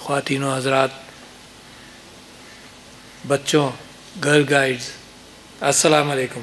ख़वातीनो हज़रात, बच्चों, girl guides, अस्सलाम वालेकुम।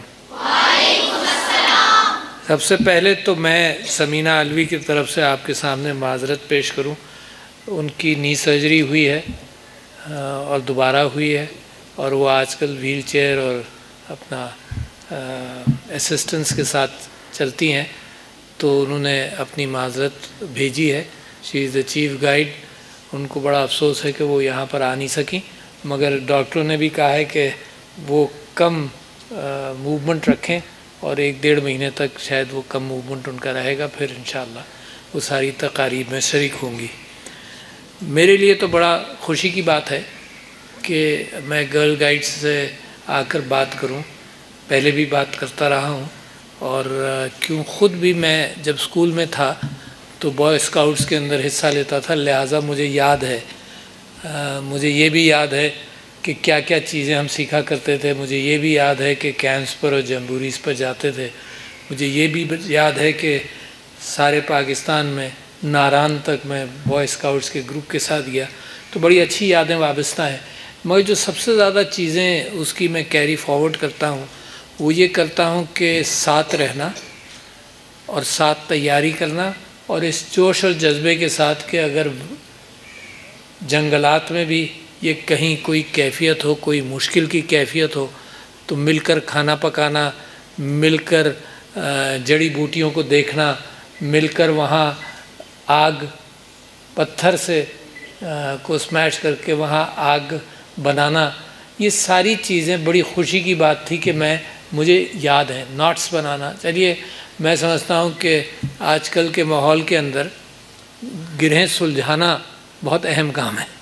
सबसे पहले तो मैं समीना अलवी की तरफ से आपके सामने माज़रत पेश करूं। उनकी नी सर्जरी हुई है और दोबारा हुई है, और वो आजकल व्हील चेयर और अपना असिस्टेंस के साथ चलती हैं, तो उन्होंने अपनी माज़रत भेजी है। She is the chief guide. उनको बड़ा अफसोस है कि वो यहाँ पर आ नहीं सकी, मगर डॉक्टरों ने भी कहा है कि वो कम मूवमेंट रखें और 1-1.5 महीने तक शायद वो कम मूवमेंट उनका रहेगा, फिर इंशाअल्लाह वो सारी तकारीब में शरीक होंगी। मेरे लिए तो बड़ा खुशी की बात है कि मैं गर्ल गाइड्स से आकर बात करूं। पहले भी बात करता रहा हूं, और क्यों ख़ुद भी मैं जब स्कूल में था तो बॉय स्काउट्स के अंदर हिस्सा लेता था, लिहाजा मुझे याद है। मुझे ये भी याद है कि क्या क्या चीज़ें हम सीखा करते थे। मुझे ये भी याद है कि कैंप्स पर और जम्बूरीज़ पर जाते थे। मुझे ये भी याद है कि सारे पाकिस्तान में नारान तक मैं बॉय स्काउट्स के ग्रुप के साथ गया, तो बड़ी अच्छी यादें वाबस्ता हैं। मगर जो सबसे ज़्यादा चीज़ें उसकी मैं कैरी फॉरवर्ड करता हूँ, वो ये करता हूँ कि साथ रहना और साथ तैयारी करना, और इस जोश और जज्बे के साथ कि अगर जंगलात में भी ये कहीं कोई कैफियत हो, कोई मुश्किल की कैफियत हो, तो मिलकर खाना पकाना, मिलकर जड़ी बूटियों को देखना, मिलकर वहाँ आग पत्थर से को स्मैश करके वहाँ आग बनाना, ये सारी चीज़ें बड़ी खुशी की बात थी कि मुझे याद है। नॉट्स बनाना, चलिए मैं समझता हूँ कि आजकल के माहौल के अंदर गिरहें सुलझाना बहुत अहम काम है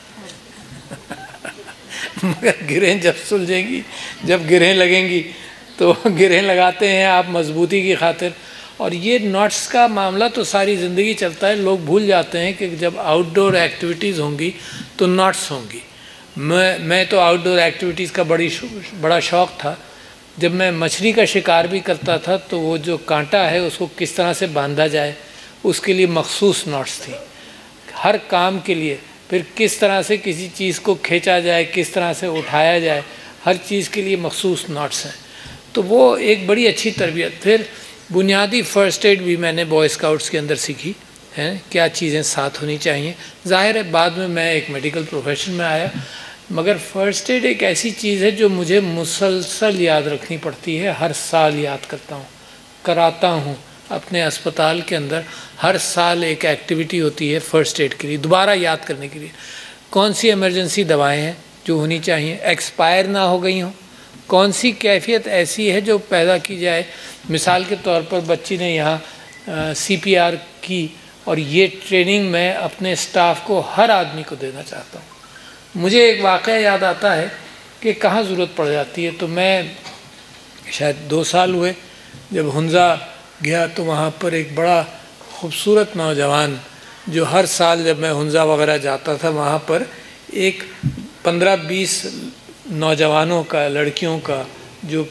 मगर गिरहें जब सुलझेंगी, जब गिरहें लगेंगी, तो गिरहें लगाते हैं आप मजबूती की खातिर। और ये नॉट्स का मामला तो सारी ज़िंदगी चलता है। लोग भूल जाते हैं कि जब आउटडोर एक्टिविटीज़ होंगी तो नॉट्स होंगी। मैं तो आउटडोर एक्टिविटीज़ का बड़ा शौक़ था। जब मैं मछली का शिकार भी करता था तो वो जो कांटा है उसको किस तरह से बांधा जाए, उसके लिए मखसूस नॉट्स थी हर काम के लिए। फिर किस तरह से किसी चीज़ को खींचा जाए, किस तरह से उठाया जाए, हर चीज़ के लिए मखसूस नॉट्स हैं। तो वो एक बड़ी अच्छी तरबियत। फिर बुनियादी फ़र्स्ट एड भी मैंने बॉय स्काउट्स के अंदर सीखी है, क्या चीज़ें साथ होनी चाहिए। ज़ाहिर है बाद में मैं एक मेडिकल प्रोफेशन में आया, मगर फ़र्स्ट एड एक ऐसी चीज़ है जो मुझे मुसलसल याद रखनी पड़ती है। हर साल याद करता हूँ, कराता हूँ। अपने अस्पताल के अंदर हर साल एक एक्टिविटी होती है फ़र्स्ट एड के लिए, दोबारा याद करने के लिए। कौन सी इमरजेंसी दवाएं हैं जो होनी चाहिए, एक्सपायर ना हो गई हों, कौन सी कैफियत ऐसी है जो पैदा की जाए। मिसाल के तौर पर बच्ची ने यहाँ CPR की, और ये ट्रेनिंग मैं अपने स्टाफ को, हर आदमी को देना चाहता हूँ। मुझे एक वाक़या याद आता है कि कहाँ ज़रूरत पड़ जाती है। तो मैं शायद 2 साल हुए जब हुंज़ा गया, तो वहाँ पर एक बड़ा खूबसूरत नौजवान, जो हर साल जब मैं हुंज़ा वगैरह जाता था वहाँ पर एक 15-20 नौजवानों का, लड़कियों का, जो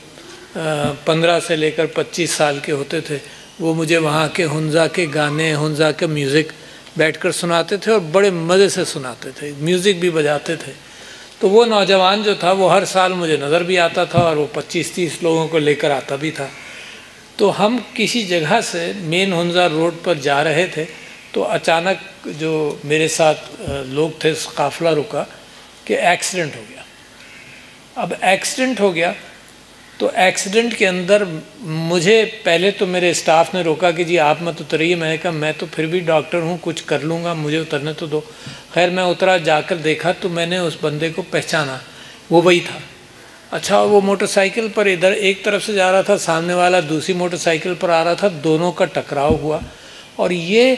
15 से लेकर 25 साल के होते थे, वो मुझे वहाँ के हुंज़ा के गाने, हुंज़ा के म्यूज़िक बैठकर सुनाते थे, और बड़े मज़े से सुनाते थे, म्यूज़िक भी बजाते थे। तो वो नौजवान जो था वो हर साल मुझे नज़र भी आता था, और वो 25-30 लोगों को लेकर आता भी था। तो हम किसी जगह से मेन हुंज़ा रोड पर जा रहे थे, तो अचानक जो मेरे साथ लोग थे, काफ़िला रुका कि एक्सीडेंट हो गया। अब एक्सीडेंट हो गया तो एक्सीडेंट के अंदर मुझे पहले तो मेरे स्टाफ ने रोका कि जी आप मत उतरिए। मैंने कहा मैं तो फिर भी डॉक्टर हूँ, कुछ कर लूँगा, मुझे उतरने तो दो। खैर मैं उतरा, जाकर देखा तो मैंने उस बंदे को पहचाना, वो वही था। अच्छा, वो मोटरसाइकिल पर इधर एक तरफ से जा रहा था, सामने वाला दूसरी मोटरसाइकिल पर आ रहा था, दोनों का टकराव हुआ, और ये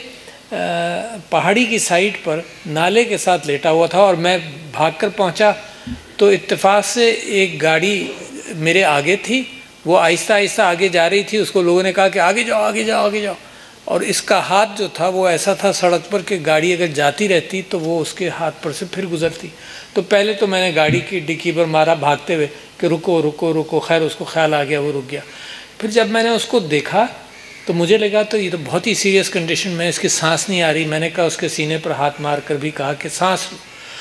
पहाड़ी की साइड पर नाले के साथ लेटा हुआ था। और मैं भागकर पहुंचा तो इत्तेफाक से एक गाड़ी मेरे आगे थी, वो आहिस्ता आहिस्ता आगे जा रही थी। उसको लोगों ने कहा कि आगे जाओ, आगे जाओ, आगे जाओ। और इसका हाथ जो था वो ऐसा था सड़क पर कि गाड़ी अगर जाती रहती तो वो उसके हाथ पर से फिर गुजरती। तो पहले तो मैंने गाड़ी की डिक्की पर मारा भागते हुए कि रुको रुको रुको। खैर उसको ख्याल आ गया, वो रुक गया। फिर जब मैंने उसको देखा तो मुझे लगा तो ये तो बहुत ही सीरियस कंडीशन में, इसकी सांस नहीं आ रही। मैंने कहा, उसके सीने पर हाथ मार कर भी कहा कि सांस लो।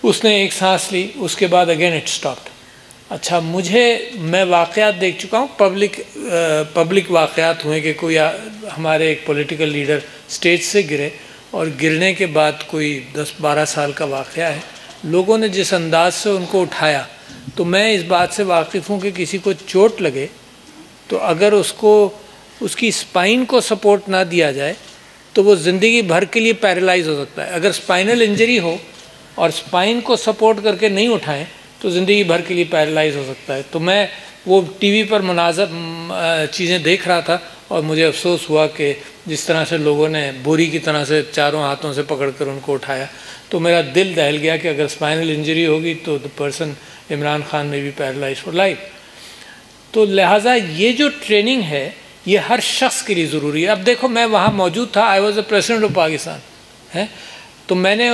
उसने एक सांस ली, उसके बाद अगेन इट स्टॉप्ड। अच्छा, मैं वाक़यात देख चुका हूँ, पब्लिक वाक़यात हुए कि कोई हमारे एक पॉलिटिकल लीडर स्टेज से गिरे और गिरने के बाद कोई 10-12 साल का वाक़या है, लोगों ने जिस अंदाज से उनको उठाया, तो मैं इस बात से वाकिफ़ हूँ कि किसी को चोट लगे तो अगर उसकी स्पाइन को सपोर्ट ना दिया जाए तो वो ज़िंदगी भर के लिए पैरालाइज हो सकता है। अगर स्पाइनल इंजरी हो और स्पाइन को सपोर्ट करके नहीं उठाएं तो ज़िंदगी भर के लिए पैरालाइज हो सकता है। तो मैं वो टीवी पर मुनाज़र चीज़ें देख रहा था और मुझे अफसोस हुआ कि जिस तरह से लोगों ने बोरी की तरह से चारों हाथों से पकड़कर उनको उठाया, तो मेरा दिल दहल गया कि अगर स्पाइनल इंजरी होगी तो द पर्सन इमरान खान में भी पैरालाइज फॉर लाइफ। तो लिहाजा ये जो ट्रेनिंग है ये हर शख्स के लिए ज़रूरी है। अब देखो, मैं वहाँ मौजूद था, I was the president of Pakistan है, तो मैंने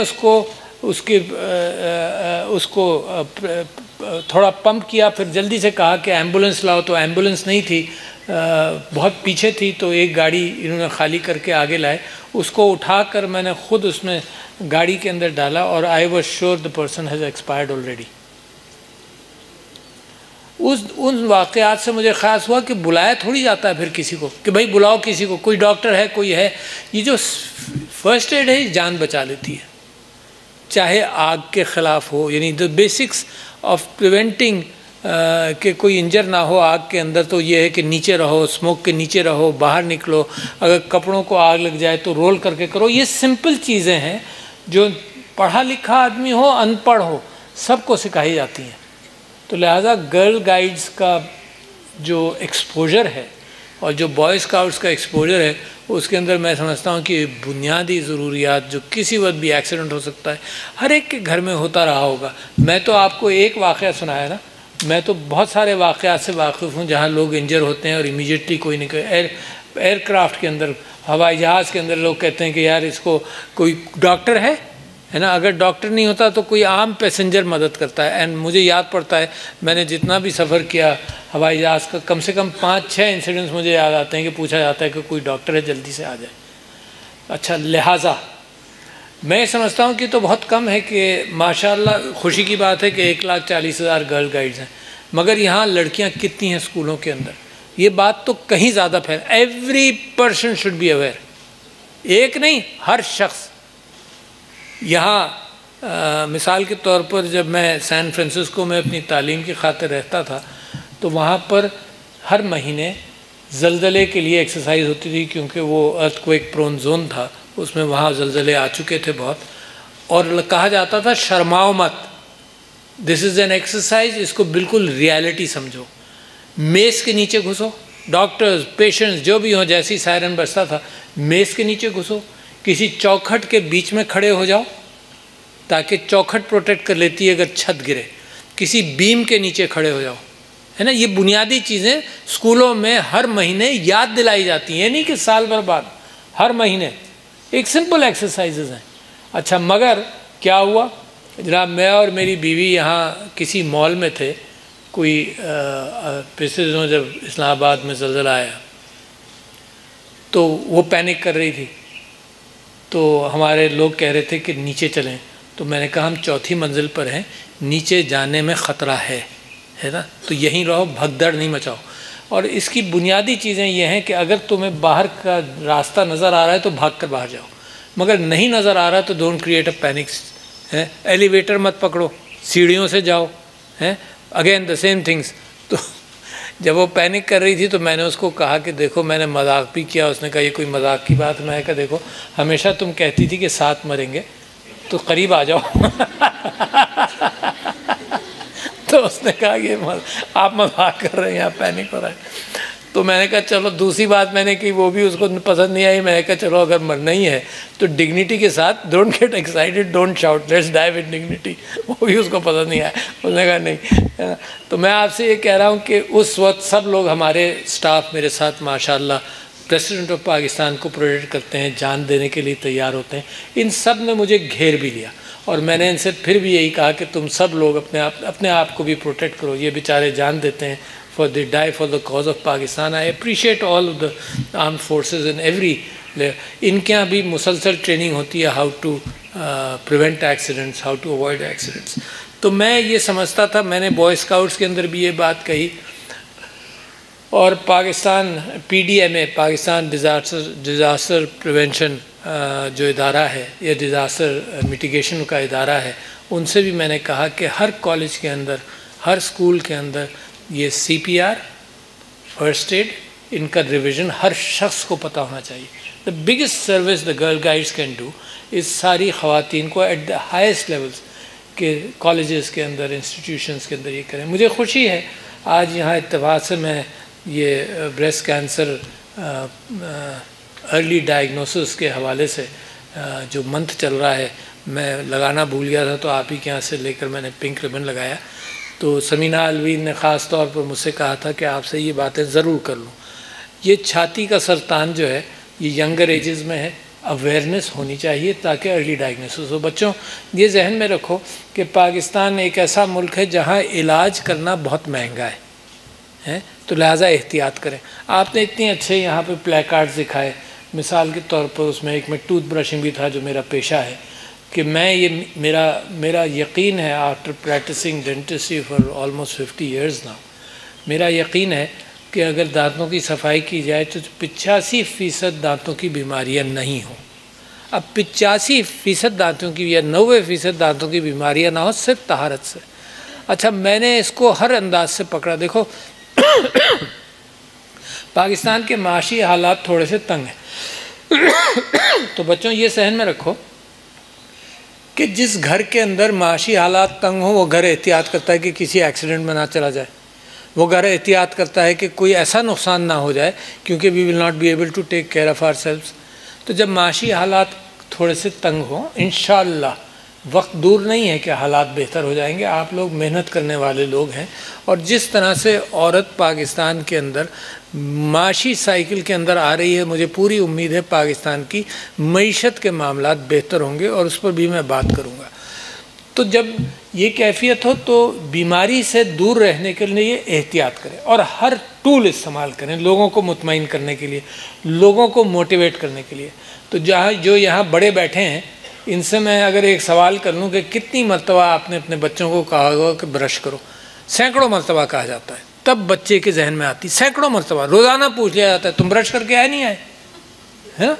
उसको थोड़ा पंप किया, फिर जल्दी से कहा कि एम्बुलेंस लाओ, तो एम्बुलेंस नहीं थी, बहुत पीछे थी, तो एक गाड़ी इन्होंने खाली करके आगे लाए, उसको उठाकर मैंने ख़ुद उसमें गाड़ी के अंदर डाला और I was sure the person has expired already. उन वाक़यात से मुझे ख़्यास हुआ कि बुलाया थोड़ी जाता है फिर किसी को कि भाई बुलाओ किसी को, कोई डॉक्टर है, कोई है। ये जो फर्स्ट एड है जान बचा लेती है, चाहे आग के ख़िलाफ़ हो, यानी द बेसिक्स ऑफ प्रिवेंटिंग कि कोई इंजर ना हो आग के अंदर, तो ये है कि नीचे रहो, स्मोक के नीचे रहो, बाहर निकलो, अगर कपड़ों को आग लग जाए तो रोल करके करो। ये सिंपल चीज़ें हैं जो पढ़ा लिखा आदमी हो, अनपढ़ हो, सबको सिखाई जाती हैं। तो लिहाजा गर्ल गाइड्स का जो एक्सपोजर है और जो बॉय स्काउट्स का एक्सपोजर है, उसके अंदर मैं समझता हूँ कि बुनियादी ज़रूरियात जो किसी वक्त भी एक्सीडेंट हो सकता है, हर एक के घर में होता रहा होगा। मैं तो आपको एक वाक़या सुनाया ना, मैं तो बहुत सारे वाक़यात से वाकिफ़ हूँ जहाँ लोग इंजर होते हैं और इमीडिएटली कोई नहीं एयरक्राफ्ट के अंदर, हवाई जहाज़ के अंदर लोग कहते हैं कि यार इसको कोई डॉक्टर है ना। अगर डॉक्टर नहीं होता तो कोई आम पैसेंजर मदद करता है। एंड मुझे याद पड़ता है, मैंने जितना भी सफ़र किया हवाई जहाज़ का, कम से कम 5-6 इंसिडेंट्स मुझे याद आते हैं कि पूछा जाता है कि कोई डॉक्टर है, जल्दी से आ जाए। अच्छा, लिहाजा मैं समझता हूँ कि तो बहुत कम है कि माशाअल्लाह खुशी की बात है कि 1,40,000 गर्ल गाइड्स हैं, मगर यहाँ लड़कियाँ कितनी हैं स्कूलों के अंदर, ये बात तो कहीं ज़्यादा फैल। Every person should be aware, एक नहीं हर शख्स। यहाँ मिसाल के तौर पर जब मैं सैन फ्रांसिस्को में अपनी तालीम की खातिर रहता था, तो वहाँ पर हर महीने ज़लज़ले के लिए एक्सरसाइज होती थी, क्योंकि वो अर्थक्वेक प्रोन जोन था, उसमें वहाँ ज़लज़ले आ चुके थे बहुत, और कहा जाता था शर्माओ मत, दिस इज़ एन एक्सरसाइज, इसको बिल्कुल रियलिटी समझो। मेज़ के नीचे घुसो, डॉक्टर्स पेशेंट्स जो भी हों, जैसे ही सायरन बजता था मेज़ के नीचे घुसो, किसी चौखट के बीच में खड़े हो जाओ ताकि चौखट प्रोटेक्ट कर लेती है अगर छत गिरे, किसी बीम के नीचे खड़े हो जाओ, है ना। ये बुनियादी चीज़ें स्कूलों में हर महीने याद दिलाई जाती हैं, नहीं कि साल भर बाद, हर महीने एक सिंपल एक्सरसाइजेज हैं। अच्छा, मगर क्या हुआ जनाब, मैं और मेरी बीवी यहाँ किसी मॉल में थे, कोई पिछले दिनों जब इस्लामाबाद में ज़लज़ला आया तो वो पैनिक कर रही थी, तो हमारे लोग कह रहे थे कि नीचे चलें, तो मैंने कहा हम 4थी मंजिल पर हैं, नीचे जाने में ख़तरा है ना, तो यहीं रहो, भगदड़ नहीं मचाओ। और इसकी बुनियादी चीज़ें ये हैं कि अगर तुम्हें बाहर का रास्ता नज़र आ रहा है तो भाग कर बाहर जाओ, मगर नहीं नज़र आ रहा तो डोंट क्रिएट अ पैनिक है। एलिवेटर मत पकड़ो, सीढ़ियों से जाओ, हैं, अगेन द सेम थिंग्स। तो जब वो पैनिक कर रही थी तो मैंने उसको कहा कि देखो, मैंने मजाक भी किया, उसने कहा ये कोई मजाक की बात। मैं कहा देखो, हमेशा तुम कहती थी कि साथ मरेंगे, तो करीब आ जाओ। तो उसने कहा कि आप मजाक कर रहे हैं, यहाँ पैनिक हो रहा है। तो मैंने कहा चलो, दूसरी बात मैंने की, वो भी उसको पसंद नहीं आई। मैंने कहा चलो, अगर मरना ही है तो डिग्निटी के साथ, don't get excited, don't shout, let's die with dignity. वो भी उसको पसंद नहीं आया, उसने कहा नहीं। तो मैं आपसे ये कह रहा हूँ कि उस वक्त सब लोग, हमारे स्टाफ मेरे साथ माशाल्लाह प्रेसिडेंट ऑफ पाकिस्तान को प्रोटेक्ट करते हैं, जान देने के लिए तैयार होते हैं। इन सब ने मुझे घेर भी लिया और मैंने इनसे फिर भी यही कहा कि तुम सब लोग अपने आप को भी प्रोटेक्ट करो, ये बेचारे जान देते हैं, for they die for the cause of Pakistan. I appreciate all of the armed forces in every layer. इनके यहाँ भी मुसलसल ट्रेनिंग होती है, how to prevent accidents, how to avoid accidents. तो मैं ये समझता था, मैंने बॉय स्काउट्स के अंदर भी ये बात कही, और Pakistan PDMA, Pakistan disaster prevention जो इदारा है या डिज़ास्टर मिटिगेशन का इदारा है, उनसे भी मैंने कहा कि हर कॉलेज के अंदर, हर स्कूल के अंदर ये CPR, फर्स्ट एड, इनका रिवीजन हर शख्स को पता होना चाहिए। The biggest service the girl guides can do इस सारी ख़वातीन को एट द हाईएस्ट लेवल्स के कॉलेजेस के अंदर, इंस्टीट्यूशंस के अंदर ये करें। मुझे खुशी है आज यहाँ इत्तेफाक से मैं ये ब्रेस्ट कैंसर अर्ली डायग्नोसिस के हवाले से जो मंथ चल रहा है, मैं लगाना भूल गया था, तो आप ही के यहाँ से लेकर मैंने पिंक रिबन लगाया। तो समीना अलवीन ने ख़ास तौर पर मुझसे कहा था कि आपसे ये बातें ज़रूर कर लूँ। ये छाती का सरतान जो है ये यंगर एजेस में है, अवेयरनेस होनी चाहिए ताकि अर्ली डायग्नोसिस हो। बच्चों ये जहन में रखो कि पाकिस्तान एक ऐसा मुल्क है जहाँ इलाज करना बहुत महंगा है, तो लिहाजा एहतियात करें। आपने इतने अच्छे यहाँ पे प्लेकार्ड्स दिखाए, मिसाल के तौर पर उसमें एक में टूथ ब्रशिंग भी था जो मेरा पेशा है, कि मैं ये मेरा यकीन है, after practicing dentistry for almost 50 years now, मेरा यकीन है कि अगर दांतों की सफाई की जाए तो 85% दांतों की बीमारियां नहीं हो। अब 85% दांतों की या 90% दांतों की बीमारियां ना हो सिर्फ तहारत से। अच्छा, मैंने इसको हर अंदाज से पकड़ा। देखो पाकिस्तान के माशी हालात थोड़े से तंग हैं तो बच्चों ये सहन में रखो कि जिस घर के अंदर माशी हालात तंग हो वो घर एहतियात करता है कि किसी एक्सीडेंट में ना चला जाए, वो घर एहतियात करता है कि कोई ऐसा नुकसान ना हो जाए, क्योंकि we will not be able to take care of ourselves. तो जब माशी हालात थोड़े से तंग हों, इंशाअल्लाह वक्त दूर नहीं है कि हालात बेहतर हो जाएंगे। आप लोग मेहनत करने वाले लोग हैं, और जिस तरह से औरत पाकिस्तान के अंदर माशी साइकिल के अंदर आ रही है, मुझे पूरी उम्मीद है पाकिस्तान की मईशत के मामलात बेहतर होंगे, और उस पर भी मैं बात करूँगा। तो जब ये कैफियत हो तो बीमारी से दूर रहने के लिए एहतियात करें और हर टूल इस्तेमाल करें लोगों को मुतमईन करने के लिए, लोगों को मोटिवेट करने के लिए। तो जो यहाँ बड़े बैठे हैं, इनसे मैं अगर एक सवाल कर लूँ कि कितनी मरतबा आपने अपने बच्चों को कहा होगा कि ब्रश करो? सैकड़ों मरतबा कहा जाता है, तब बच्चे के जहन में आती, सैकड़ों मरतबा रोज़ाना पूछ लिया जाता है तुम ब्रश करके आए नहीं आए, है?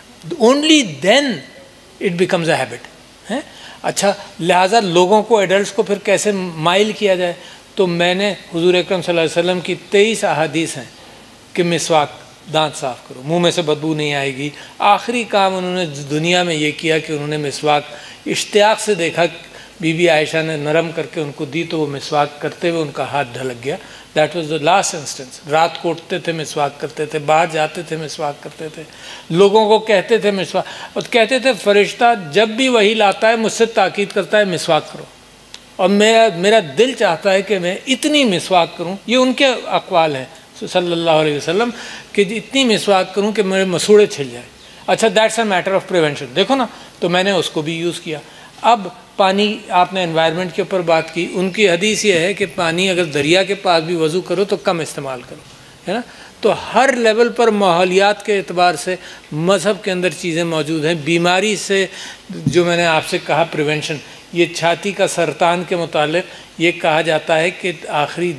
Only then it becomes a habit, है? अच्छा, लिहाजा लोगों को, एडल्ट्स को फिर कैसे माइल किया जाए? तो मैंने हुजूर अकरम सल्लल्लाहु अलैहि वसल्लम की 23 अहादीस हैं कि मिसवाक, दांत साफ़ करो, मुंह में से बदबू नहीं आएगी। आखिरी काम उन्होंने दुनिया में ये किया कि उन्होंने मिसवाक इश्तियाक से देखा, बीबी आयशा ने नरम करके उनको दी तो वो मिसवाक करते हुए उनका हाथ ढलक गया। That was the last instance. रात को उठते थे मिसवाक करते थे, बाहर जाते थे मिसवाक करते थे, लोगों को कहते थे मिसवाक, और कहते थे फरिश्ता जब भी वही लाता है मुझसे ताकीद करता है मिसवाक करो, और मेरा दिल चाहता है कि मैं इतनी मिसवाक करूं। ये उनके अक़वाल हैं सल्लल्लाहु अलैहि वसल्लम कि इतनी मिसवाक करूं कि मेरे मसूड़े छिल जाए। अच्छा, that's a matter of prevention, देखो ना। तो मैंने उसको भी यूज़ किया। अब पानी, आपने एनवायरनमेंट के ऊपर बात की, उनकी हदीस ये है कि पानी अगर दरिया के पास भी वज़ू करो तो कम इस्तेमाल करो, है ना। तो हर लेवल पर माहौलियात के एतबार से मज़हब के अंदर चीज़ें मौजूद हैं। बीमारी से जो मैंने आपसे कहा प्रिवेंशन, ये छाती का सरतान के मुतालिक ये कहा जाता है कि आखिरी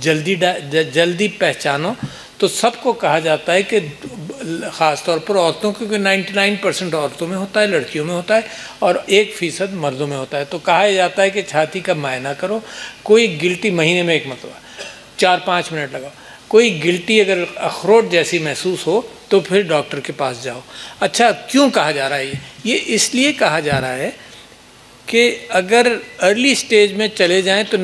जल्दी पहचानो, तो सबको कहा जाता है कि ख़ास तौर पर औरतों, क्योंकि 99% औरतों में होता है, लड़कियों में होता है, और 1% मर्दों में होता है। तो कहा जाता है कि छाती का मायना करो। कोई गिल्टी, महीने में एक मरतबा 4-5 मिनट लगाओ। कोई गिल्टी अगर अखरोट जैसी महसूस हो तो फिर डॉक्टर के पास जाओ। अच्छा, क्यों कहा जा रहा है ये इसलिए कहा जा रहा है कि अगर अर्ली स्टेज में चले जाएं तो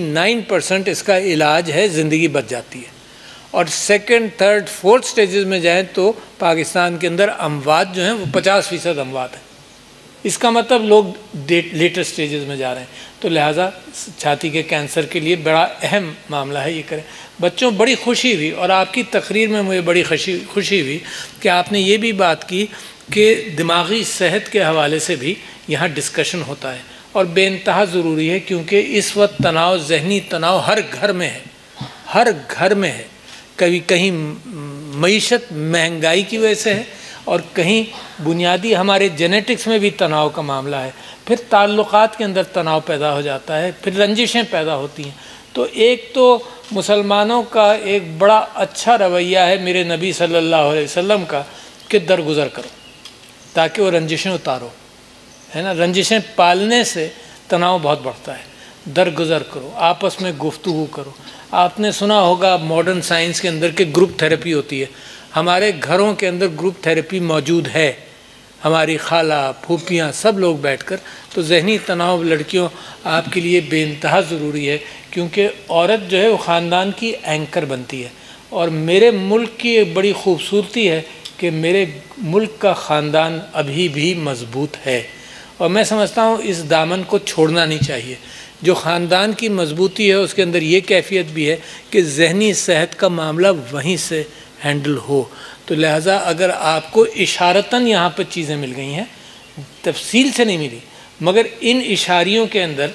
99% इसका इलाज है, ज़िंदगी बच जाती है, और सेकंड, थर्ड, फोर्थ स्टेजेस में जाएं तो पाकिस्तान के अंदर अमवात जो हैं वो 50% अमवात हैं। इसका मतलब लोग लेटर स्टेजेस में जा रहे हैं। तो लिहाजा छाती के कैंसर के लिए बड़ा अहम मामला है, ये करें। बच्चों, बड़ी खुशी हुई, और आपकी तकरीर में मुझे बड़ी खुशी हुई कि आपने ये भी बात की कि दिमागी सेहत के हवाले से भी यहाँ डिस्कशन होता है, और बेइंतहा ज़रूरी है, क्योंकि इस वक्त तनाव, जहनी तनाव हर घर में है, हर घर में है। कभी कहीं मईशत महंगाई की वजह से है, और कहीं बुनियादी हमारे जेनेटिक्स में भी तनाव का मामला है, फिर ताल्लुकात के अंदर तनाव पैदा हो जाता है, फिर रंजिशें पैदा होती हैं। तो एक तो मुसलमानों का एक बड़ा अच्छा रवैया है मेरे नबी सल्लल्लाहु अलैहि वसल्लम का कि दरगुज़र करो ताकि वो रंजिशें उतारो, है ना। रंजिशें पालने से तनाव बहुत बढ़ता है। दरगुज़र करो, आपस में गुफ्तगू करो। आपने सुना होगा मॉडर्न साइंस के अंदर के ग्रुप थेरेपी होती है। हमारे घरों के अंदर ग्रुप थेरेपी मौजूद है, हमारी खाला फूफियाँ सब लोग बैठकर। तो जहनी तनाव लड़कियों आपके लिए बेइंतहा ज़रूरी है, क्योंकि औरत जो है वो ख़ानदान की एंकर बनती है। और मेरे मुल्क की एक बड़ी खूबसूरती है कि मेरे मुल्क का ख़ानदान अभी भी मज़बूत है, और मैं समझता हूँ इस दामन को छोड़ना नहीं चाहिए। जो ख़ानदान की मजबूती है उसके अंदर ये कैफियत भी है कि जहनी सेहत का मामला वहीं से हैंडल हो। तो लिहाजा अगर आपको इशारतन यहाँ पर चीज़ें मिल गई हैं, तफसील से नहीं मिली, मगर इन इशारियों के अंदर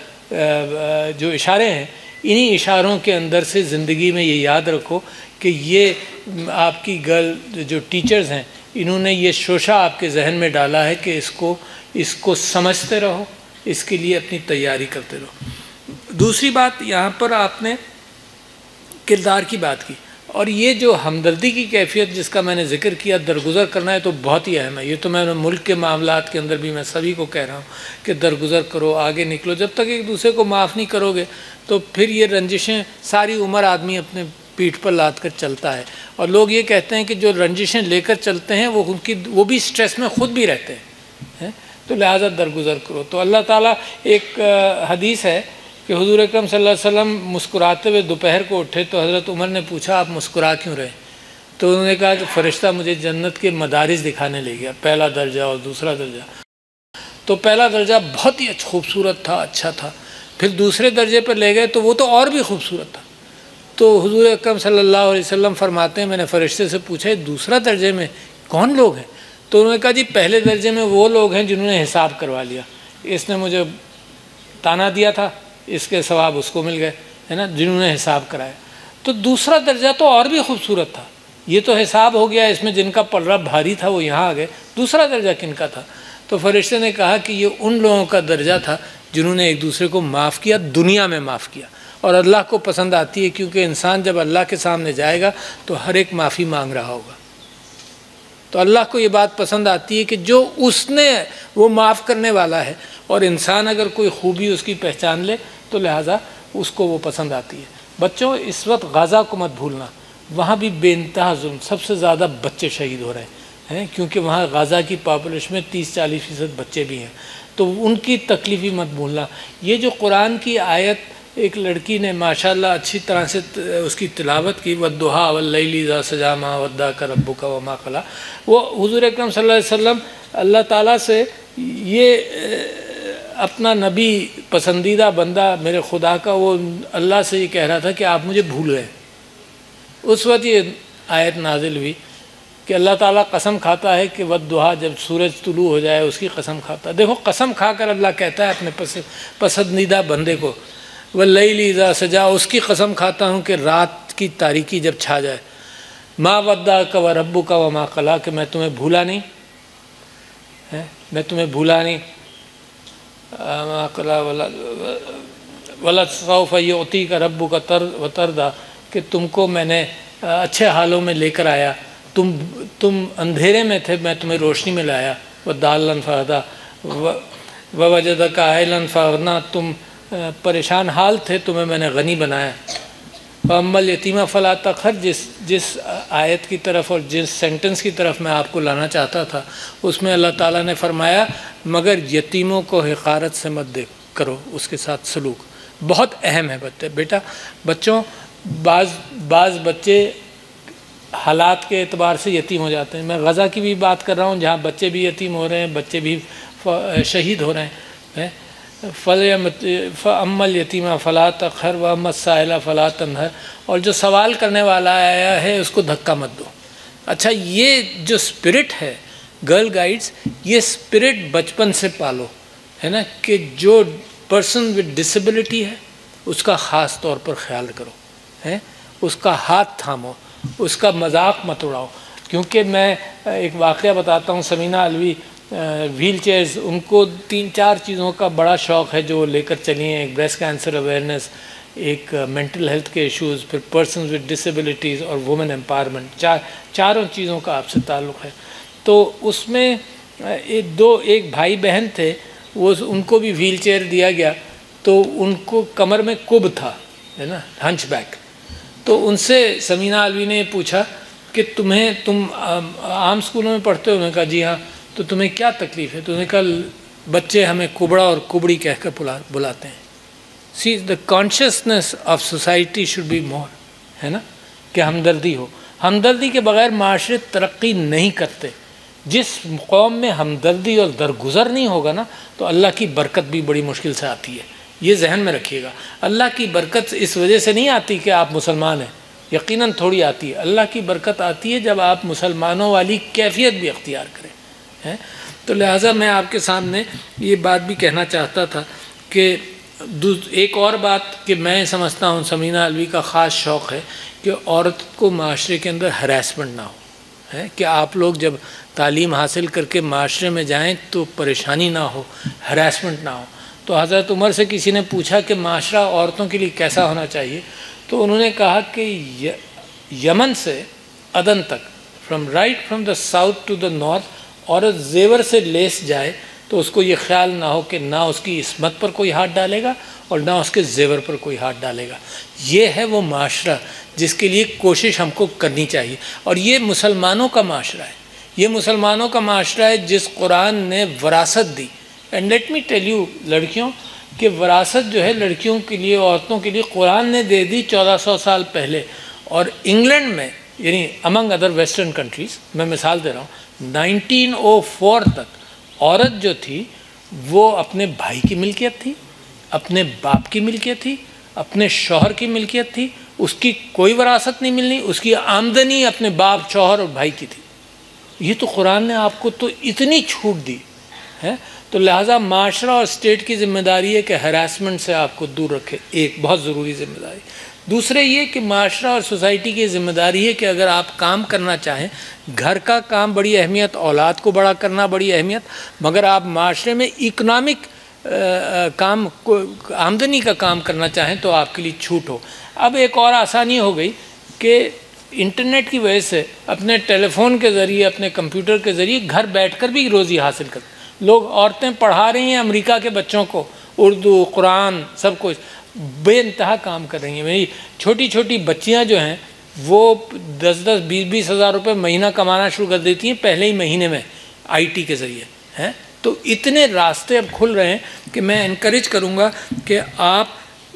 जो इशारे हैं, इन्हीं इशारों के अंदर से ज़िंदगी में ये याद रखो कि ये आपकी गर्ल जो टीचर्स हैं, इन्होंने ये शोशा आपके जहन में डाला है कि इसको समझते रहो, इसके लिए अपनी तैयारी करते रहो। दूसरी बात, यहाँ पर आपने किरदार की बात की, और ये जो हमदर्दी की कैफियत जिसका मैंने जिक्र किया, दरगुज़र करना है, तो बहुत ही अहम है। ये तो मैं मुल्क के मामलात के अंदर भी मैं सभी को कह रहा हूँ कि दरगुज़र करो, आगे निकलो। जब तक एक दूसरे को माफ़ नहीं करोगे तो फिर ये रंजिशें सारी उम्र आदमी अपने पीठ पर लाद कर चलता है। और लोग ये कहते हैं कि जो रंजिशें लेकर चलते हैं वो भी स्ट्रेस में ख़ुद भी रहते हैं। तो लिहाजा दरगुज़र करो। तो अल्लाह ताला, एक हदीस है कि हुज़ूर अकरम सल्लल्लाहु अलैहि वसल्लम मुस्कुराते हुए दोपहर को उठे तो हज़रत उमर ने पूछा आप मुस्कुरा क्यों रहे? तो उन्होंने कहा कि फ़रिश्ता मुझे जन्नत के मदारिस दिखाने ले गया, पहला दर्जा और दूसरा दर्जा। तो पहला दर्जा बहुत ही खूबसूरत था, अच्छा था। फिर दूसरे दर्जे पर ले गए तो वो तो और भी खूबसूरत था। तो हुज़ूर अकरम सल्लल्लाहु अलैहि वसल्लम फरमाते हैं, मैंने फ़रिश्ते से पूछा दूसरा दर्जे में कौन लोग हैं? तो उन्होंने कहा जी पहले दर्जे में वो लोग हैं जिन्होंने हिसाब करवा लिया, इसने मुझे ताना दिया था, इसके सवाब उसको मिल गए, है ना, जिन्होंने हिसाब कराया। तो दूसरा दर्जा तो और भी खूबसूरत था। ये तो हिसाब हो गया, इसमें जिनका पलड़ा भारी था वो यहाँ आ गए। दूसरा दर्जा किनका था? तो फरिश्ते ने कहा कि ये उन लोगों का दर्जा था जिन्होंने एक दूसरे को माफ़ किया, दुनिया में माफ़ किया। और अल्लाह को पसंद आती है, क्योंकि इंसान जब अल्लाह के सामने जाएगा तो हर एक माफ़ी मांग रहा होगा। तो अल्लाह को ये बात पसंद आती है कि जो उसने वो माफ़ करने वाला है, और इंसान अगर कोई खूबी उसकी पहचान ले तो लिहाजा उसको वो पसंद आती है। बच्चों, इस वक्त गाज़ा को मत भूलना, वहाँ भी बेइंतहा जुल्म, सबसे ज़्यादा बच्चे शहीद हो रहे हैं, क्योंकि वहाँ गाज़ा की पॉपुलेशन में 30-40% बच्चे भी हैं। तो उनकी तकलीफ़ भी मत भूलना। ये जो कुरान की आयत एक लड़की ने माशाल्लाह अच्छी तरह से उसकी तिलावत की, वद्दुहा वल्लैली इज़ा सजा मा वद्दाका रब्बुका वमा क़ला, वो हुज़ूर अकरम सल्लल्लाहु अलैहि वसल्लम अल्लाह ताला से ये अपना नबी पसंदीदा बंदा मेरे खुदा का, वो अल्लाह से ये कह रहा था कि आप मुझे भूल गए। उस वक्त ये आयत नाजिल हुई कि अल्लाह ताला कसम खाता है कि वद्दुहा, जब सूरज तुलू हो जाए उसकी कसम खाता है। देखो, कसम खाकर अल्लाह कहता है अपने पसंदीदा बंदे को, वल्लैली इज़ा सजा, उसकी कसम खाता हूँ कि रात की तारीकी जब छा जाए, मा वद्दाका व रब्बुका व मा क़ला, कि मैं तुम्हें भूला नहीं है, मैं तुम्हें भूला नहीं, मा क़ला वला सौफ़ युअतीका रब्बुका तरदा, कि तुमको मैंने अच्छे हालों में लेकर आया, तुम अंधेरे में थे, मैं तुम्हें रोशनी में लाया। वदालन फ़हदा ववजदका आइलन फ़अग़ना, तुम परेशान हाल थे, तुम्हें मैंने गनी बनाया। अम्मल यतीमा फ़ला तक़हर, जिस आयत की तरफ और जिस सेंटेंस की तरफ मैं आपको लाना चाहता था, उसमें अल्लाह ताला ने फरमाया मगर यतीमों को हिक़ारत से मत करो, उसके साथ सलूक बहुत अहम है। बेटा बच्चों, बाज़ बच्चे हालात के एतबार से यतीम हो जाते हैं। मैं गज़ा की भी बात कर रहा हूँ, जहाँ बच्चे भी यतीम हो रहे हैं, बच्चे भी शहीद हो रहे हैं। फ़अम्मल यतीमा फ़ला तक़हर व अम्मस साइला फ़ला तनहर, और जो सवाल करने वाला आया है उसको धक्का मत दो। अच्छा, ये जो स्पिरिट है गर्ल गाइड्स, ये स्पिरिट बचपन से पालो, है ना, कि जो पर्सन विद डिसेबिलिटी है उसका ख़ास तौर पर ख्याल करो, है, उसका हाथ थामो, उसका मजाक मत उड़ाओ, क्योंकि मैं एक वाक़या बताता हूँ, समीना अलवी व्हील चेयर्स, उनको 3-4 चीज़ों का बड़ा शौक़ है जो वो लेकर चली हैं। एक ब्रेस्ट कैंसर अवेयरनेस, एक मेंटल हेल्थ के इश्यूज़, फिर पर्सन्स विद डिसेबिलिटीज़ और वुमेन एम्पावरमेंट, चारों चीज़ों का आपसे ताल्लुक़ है। तो उसमें एक भाई बहन थे, वो उनको भी व्हील चेयर दिया गया, तो उनको कमर में कुब था, है ना, हंचबैक। तो उनसे समीना अलवी ने पूछा कि तुम आम स्कूलों में पढ़ते हो? उन्होंने कहा जी हाँ। तो तुम्हें क्या तकलीफ़ है? तो उन्होंने कहा बच्चे हमें कुबड़ा और कुबड़ी कहकर बुलाते हैं। See the consciousness of society should be more, है ना, कि हमदर्दी हो। हमदर्दी के बग़ैर माशरे तरक्की नहीं करते। जिस कौम में हमदर्दी और दरगुजर नहीं होगा ना, तो अल्लाह की बरकत भी बड़ी मुश्किल से आती है। ये जहन में रखिएगा। अल्लाह की बरकत इस वजह से नहीं आती कि आप मुसलमान हैं, यकीनन थोड़ी आती है। अल्लाह की बरकत आती है जब आप मुसलमानों वाली कैफियत भी अख्तियार करें, हैं। तो लिहाजा मैं आपके सामने ये बात भी कहना चाहता था कि एक और बात कि मैं समझता हूँ समीना अलवी का ख़ास शौक़ है कि औरत को माशरे के अंदर हरासमेंट ना हो, है कि आप लोग जब तालीम हासिल करके माशरे में जाएं तो परेशानी ना हो, हरासमेंट ना हो। तो हज़रत उमर से किसी ने पूछा कि माशरा औरतों के लिए कैसा होना चाहिए, तो उन्होंने कहा कि यमन से अदन तक, from the south to the north, औरत जेवर से लेस जाए तो उसको ये ख्याल ना हो कि ना उसकी इस्मत पर कोई हाथ डालेगा और ना उसके जेवर पर कोई हाथ डालेगा। ये है वो माशरा जिसके लिए कोशिश हमको करनी चाहिए। और ये मुसलमानों का माशरा है, ये मुसलमानों का माशरा है जिस कुरान ने वरासत दी। And let me tell you लड़कियों कि वरासत जो है लड़कियों के लिए, औरतों के लिए कुरान ने दे दी 1400 साल पहले। और इंग्लैंड में, यानी अमंग अदर वेस्टर्न कंट्रीज़, मैं मिसाल दे रहा हूँ, 1904 तक औरत जो थी वो अपने भाई की मिल्कियत थी, अपने बाप की मिल्कियत थी, अपने शौहर की मिल्कियत थी, उसकी कोई वरासत नहीं मिलनी, उसकी आमदनी अपने बाप, शौहर और भाई की थी। ये तो कुरान ने आपको तो इतनी छूट दी है। तो लिहाजा माशरा और स्टेट की ज़िम्मेदारी है कि हरासमेंट से आपको दूर रखे, एक बहुत ज़रूरी ज़िम्मेदारी। दूसरे ये कि माशरा और सोसाइटी की ज़िम्मेदारी है कि अगर आप काम करना चाहें, घर का काम बड़ी अहमियत, औलाद को बड़ा करना बड़ी अहमियत, मगर आप माशरे में इकनॉमिक काम को, आमदनी का काम करना चाहें तो आपके लिए छूट हो। अब एक और आसानी हो गई कि इंटरनेट की वजह से अपने टेलीफोन के ज़रिए, अपने कंप्यूटर के ज़रिए घर बैठकर भी रोज़ी हासिल कर लोग, औरतें पढ़ा रही हैं अमेरिका के बच्चों को उर्दू, कुरान, सब कुछ बेइंतहा काम कर रही हैं। मेरी छोटी छोटी बच्चियां जो हैं वो 10-10, 20-20 हज़ार रुपये महीना कमाना शुरू कर देती हैं पहले ही महीने में आईटी के ज़रिए, हैं। तो इतने रास्ते अब खुल रहे हैं कि मैं इनकरेज करूँगा कि आप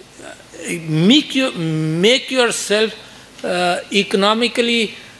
मेक योर सेल्फ इकनॉमिकली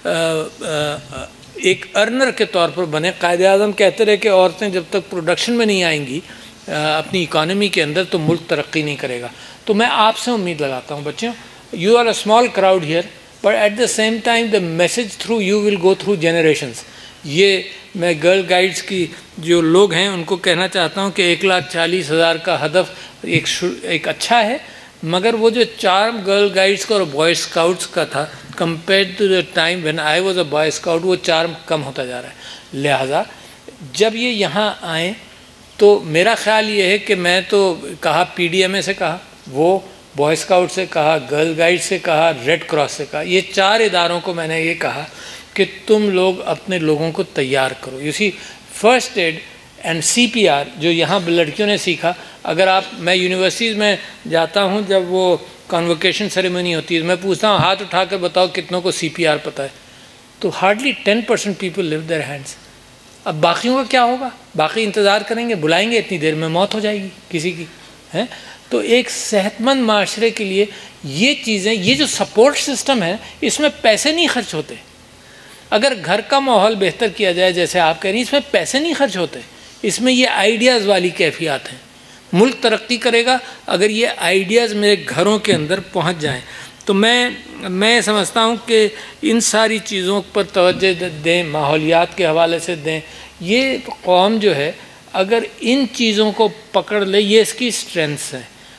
एक अर्नर के तौर पर बने। कायद-ए-आज़म कहते रहे कि औरतें जब तक प्रोडक्शन में नहीं आएंगी अपनी इकॉनमी के अंदर तो मुल्क तरक्की नहीं करेगा। तो मैं आपसे उम्मीद लगाता हूँ बच्चों, you are a small crowd here, but at the same time the message through you will go through generations. ये मैं गर्ल गाइड्स की जो लोग हैं उनको कहना चाहता हूँ कि 1,40,000 का हदफ एक अच्छा है, मगर वो जो चार्म गर्ल गाइड्स का और बॉय स्काउट्स का था compare to the time when I was a boy scout, वो चार्म कम होता जा रहा है। लिहाजा जब ये यहाँ आए तो मेरा ख्याल ये है कि मैं तो कहा PDMA से कहा, वो बॉय स्काउट से कहा, गर्ल गाइड से कहा, रेड क्रॉस से कहा, ये 4 इदारों को मैंने ये कहा कि तुम लोग अपने लोगों को तैयार करो। You see, first aid and CPR जो यहाँ लड़कियों ने सीखा, अगर आप, मैं यूनिवर्सिटीज़ में जाता हूँ, जब वो कॉन्वोकेशन सेरेमनी होती है, मैं पूछता हूँ हाथ उठाकर बताओ कितनों को CPR पता है, तो hardly 10% people live their hands. अब बाकियों का क्या होगा? बाकी इंतज़ार करेंगे, बुलाएंगे, इतनी देर में मौत हो जाएगी किसी की, है। तो एक सेहतमंद माशरे के लिए ये चीज़ें, ये जो सपोर्ट सिस्टम है, इसमें पैसे नहीं खर्च होते। अगर घर का माहौल बेहतर किया जाए, जैसे आप कह रही हैं, इसमें पैसे नहीं खर्च होते, इसमें ये आइडियाज़ वाली कैफियत हैं। मुल्क तरक्की करेगा अगर ये आइडियाज़ मेरे घरों के अंदर पहुंच जाएं। तो मैं समझता हूं कि इन सारी चीज़ों पर तवज्जो दें, माहौलियात के हवाले से दें। ये कौम जो है अगर इन चीज़ों को पकड़ ले, ये इसकी स्ट्रेंथ्स हैं।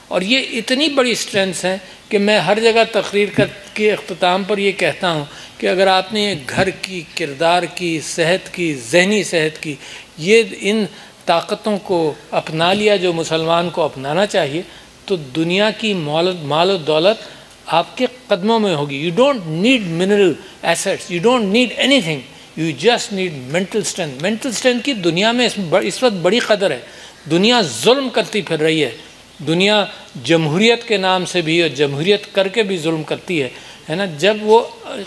और ये इतनी बड़ी स्ट्रेंथ्स हैं कि मैं हर जगह तकरीर के अख्ताम पर ये कहता हूँ कि अगर आपने घर की, किरदार की, सेहत की, जहनी सेहत की, ये इन ताकतों को अपना लिया जो मुसलमान को अपनाना चाहिए, तो दुनिया की माल दौलत आपके कदमों में होगी। You don't need mineral assets, you don't need anything, you just need mental strength. Mental strength की दुनिया में इस वक्त बड़ी कदर है। दुनिया जुल्म करती फिर रही है, दुनिया जमहूरियत के नाम से भी और जमहूरियत करके भी जुल्म करती है ना। जब वो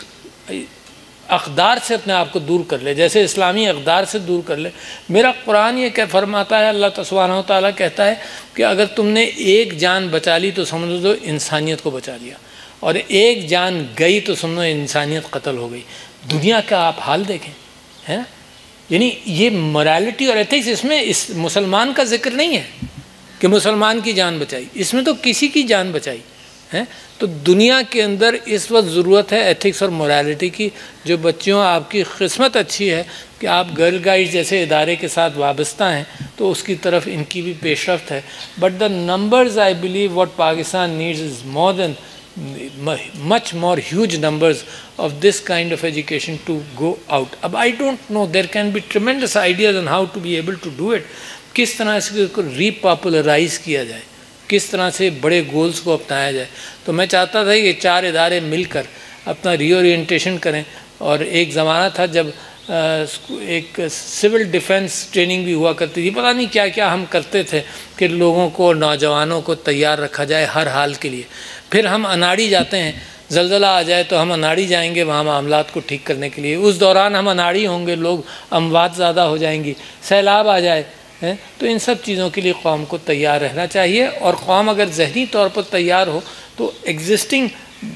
अक़दार से अपने आप को दूर कर ले, जैसे इस्लामी अक़दार से दूर कर ले। मेरा कुरान ये क्या फरमाता है, अल्लाह सुब्हानहू तआला कहता है कि अगर तुमने एक जान बचा ली तो समझ लो इंसानियत को बचा लिया, और एक जान गई तो समझो इंसानियत कत्ल हो गई। दुनिया का आप हाल देखें, है ना। यानी ये मोरालिटी और एथिक्स, इसमें इस मुसलमान का जिक्र नहीं है कि मुसलमान की जान बचाई, इसमें तो किसी की जान बचाई है। तो दुनिया के अंदर इस वक्त ज़रूरत है एथिक्स और मोरालिटी की। जो बच्चों, आपकी किस्मत अच्छी है कि आप गर्ल गाइड जैसे इदारे के साथ वाबस्ता हैं, तो उसकी तरफ इनकी भी पेशरफ्त है। But the numbers, I believe what Pakistan needs is more than much more huge numbers of this kind of education to go out. अब I don't know, there can be tremendous ideas on how to be able to do it. किस तरह से इसको रीपॉपुलराइज किया जाए, किस तरह से बड़े गोल्स को अपनाया जाए। तो मैं चाहता था कि 4 इदारे मिलकर अपना रीओरिएंटेशन करें। और एक ज़माना था जब एक सिविल डिफेंस ट्रेनिंग भी हुआ करती थी, पता नहीं क्या क्या हम करते थे कि लोगों को, नौजवानों को तैयार रखा जाए हर हाल के लिए। फिर हम अनाड़ी जाते हैं, ज़लज़ला आ जाए तो हम अनाड़ी जाएंगे वहाँ मामलात को ठीक करने के लिए। उस दौरान हम अनाड़ी होंगे, लोग अमवात ज़्यादा हो जाएंगी, सैलाब आ जाए हैं। तो इन सब चीज़ों के लिए कौम को तैयार रहना चाहिए। और कौम अगर ज़हनी तौर पर तैयार हो तो एग्जिस्टिंग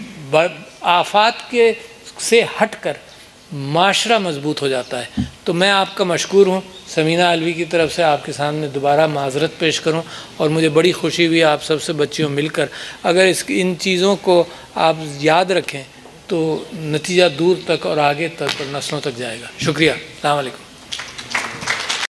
आफात के से हट कर माशरा मजबूत हो जाता है। तो मैं आपका मशकूर हूँ, समीना अलवी की तरफ से आपके सामने दोबारा माजरत पेश करूँ। और मुझे बड़ी खुशी हुई आप सबसे बच्चियों मिलकर। अगर इन चीज़ों को आप याद रखें तो नतीजा दूर तक और आगे तक और नस्लों तक जाएगा। शुक्रिया। अस्सलाम वालेकुम।